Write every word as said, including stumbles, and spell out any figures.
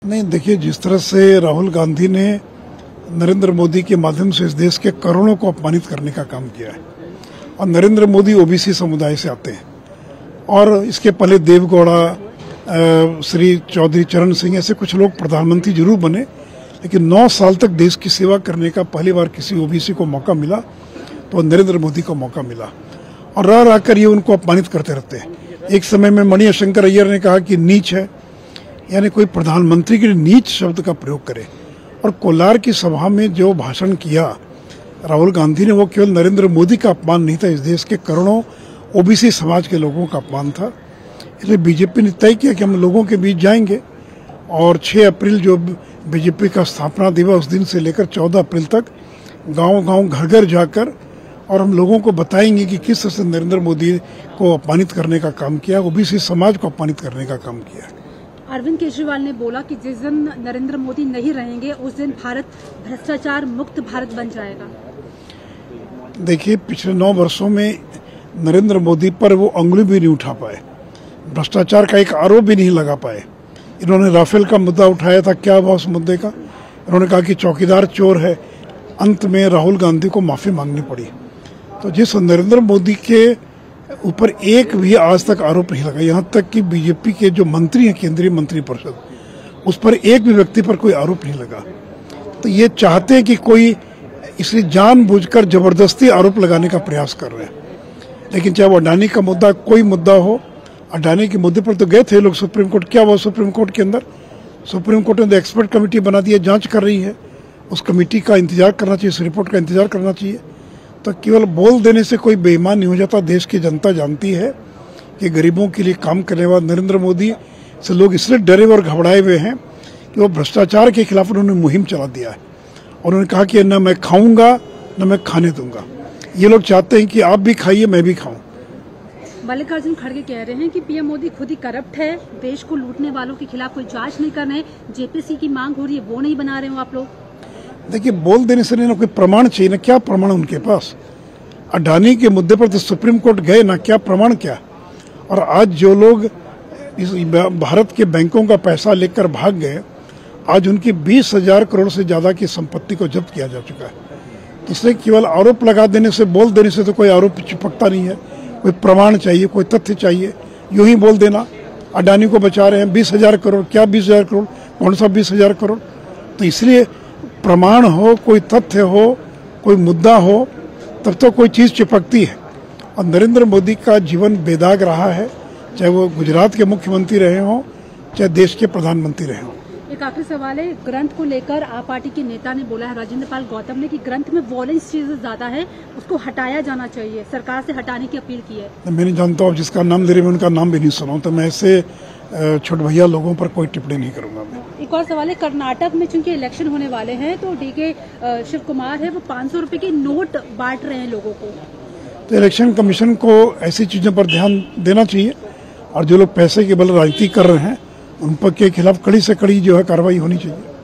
नहीं, देखिए, जिस तरह से राहुल गांधी ने नरेंद्र मोदी के माध्यम से इस देश के करोड़ों को अपमानित करने का काम किया है, और नरेंद्र मोदी ओबीसी समुदाय से आते हैं, और इसके पहले देवगौड़ा, श्री चौधरी चरण सिंह, ऐसे कुछ लोग प्रधानमंत्री जरूर बने, लेकिन नौ साल तक देश की सेवा करने का पहली बार किसी ओबीसी को मौका मिला तो नरेंद्र मोदी को मौका मिला, और रह रह कर ये उनको अपमानित करते रहते हैं। एक समय में मणि शंकर अय्यर ने कहा कि नीच है, यानी कोई प्रधानमंत्री के लिए नीच शब्द का प्रयोग करे। और कोलार की सभा में जो भाषण किया राहुल गांधी ने, वो केवल नरेंद्र मोदी का अपमान नहीं था, इस देश के करोड़ों ओबीसी समाज के लोगों का अपमान था। इसलिए बीजेपी ने तय किया कि हम लोगों के बीच जाएंगे, और छह अप्रैल जो बीजेपी का स्थापना दिवस, उस दिन से लेकर चौदह अप्रैल तक गांव-गांव, घर-घर जाकर और हम लोगों को बताएंगे कि किस तरह से नरेंद्र मोदी को अपमानित करने का काम किया, ओबीसी समाज को अपमानित करने का काम किया। अरविंद केजरीवाल ने बोला कि जिस दिन नरेंद्र मोदी नहीं रहेंगे उस दिन भारत भ्रष्टाचार मुक्त भारत बन जाएगा। देखिए, पिछले नौ वर्षों में नरेंद्र मोदी पर वो उंगली भी नहीं उठा पाए, भ्रष्टाचार का एक आरोप भी नहीं लगा पाए। इन्होंने राफेल का मुद्दा उठाया था, क्या हुआ उस मुद्दे का? इन्होंने कहा कि चौकीदार चोर है, अंत में राहुल गांधी को माफी मांगनी पड़ी। तो जिस नरेंद्र मोदी के ऊपर एक भी आज तक आरोप नहीं लगा, यहाँ तक कि बीजेपी के जो मंत्री हैं, केंद्रीय मंत्री परिषद, उस पर एक भी व्यक्ति पर कोई आरोप नहीं लगा। तो ये चाहते हैं कि कोई इसलिए जानबूझकर जबरदस्ती आरोप लगाने का प्रयास कर रहे हैं। लेकिन चाहे वो अडानी का मुद्दा, कोई मुद्दा हो, अडानी के मुद्दे पर तो गए थे लोग सुप्रीम कोर्ट। क्या हुआ सुप्रीम कोर्ट के अंदर? सुप्रीम कोर्ट ने एक्सपर्ट कमेटी बना दी है, जांच कर रही है। उस कमेटी का इंतजार करना चाहिए, उस रिपोर्ट का इंतजार करना चाहिए। तो केवल बोल देने से कोई बेईमान नहीं हो जाता। देश की जनता जानती है कि गरीबों के लिए काम करने वाले नरेंद्र मोदी से लोग इसलिए डरे और घबराए हुए हैं कि वो भ्रष्टाचार के खिलाफ उन्होंने मुहिम चला दिया है। उन्होंने कहा कि न मैं खाऊंगा न मैं खाने दूंगा। ये लोग चाहते हैं कि आप भी खाइए, मैं भी खाऊं। मल्लिकार्जुन खड़गे कह रहे हैं कि पीएम मोदी खुद ही करप्ट है, देश को लूटने वालों के खिलाफ कोई जांच नहीं कर रहे, जेपीसी की मांग हो रही है वो नहीं बना रहे हो आप लोग। देखिए, बोल देने से नहीं ना, कोई प्रमाण चाहिए ना। क्या प्रमाण उनके पास? अडानी के मुद्दे पर तो सुप्रीम कोर्ट गए ना, क्या प्रमाण क्या? और आज जो लोग इस भारत के बैंकों का पैसा लेकर भाग गए, आज उनकी बीस हजार करोड़ से ज्यादा की संपत्ति को जब्त किया जा चुका है। इसलिए केवल आरोप लगा देने से, बोल देने से तो कोई आरोप चिपकता नहीं है। कोई प्रमाण चाहिए, कोई तथ्य चाहिए। यूं ही बोल देना अडानी को बचा रहे हैं, बीस हजार करोड़, क्या बीस हजार करोड़, कौन सा बीस हजार करोड़? तो इसलिए प्रमाण हो, कोई तथ्य हो, कोई मुद्दा हो, तब तो कोई चीज चिपकती है। और नरेंद्र मोदी का जीवन बेदाग रहा है, चाहे वो गुजरात के मुख्यमंत्री रहे हों, चाहे देश के प्रधानमंत्री रहे हों। एक आखिरी सवाल है, ग्रंथ को लेकर आप पार्टी के नेता ने बोला है, राजेंद्र पाल गौतम ने, कि ग्रंथ में वॉयलेंस चीजें ज्यादा है, उसको हटाया जाना चाहिए, सरकार से हटाने की अपील की है। मैं नहीं जानता हूँ, जिसका नाम दे रहे, मैं उनका नाम भी नहीं सुना, तो मैं ऐसे छोट भैया लोगों पर कोई टिप्पणी नहीं करूंगा। मैं एक और सवाल है, कर्नाटक में चूंकि इलेक्शन होने वाले हैं तो डी के शिव कुमार है, वो पाँच सौ रुपए के नोट बांट रहे हैं लोगों को। तो इलेक्शन कमीशन को ऐसी चीजों पर ध्यान देना चाहिए, और जो लोग पैसे के बल राजनीति कर रहे हैं उन पर के खिलाफ कड़ी से कड़ी जो है कार्रवाई होनी चाहिए।